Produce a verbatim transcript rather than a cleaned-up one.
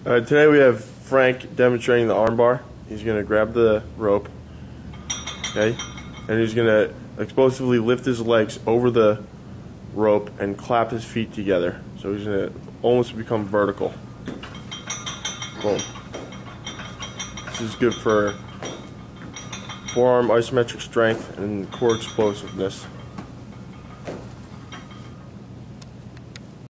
Uh, today we have Frank demonstrating the armbar. He's going to grab the rope, okay, and he's going to explosively lift his legs over the rope and clap his feet together. So he's going to almost become vertical. Boom. This is good for forearm isometric strength and core explosiveness.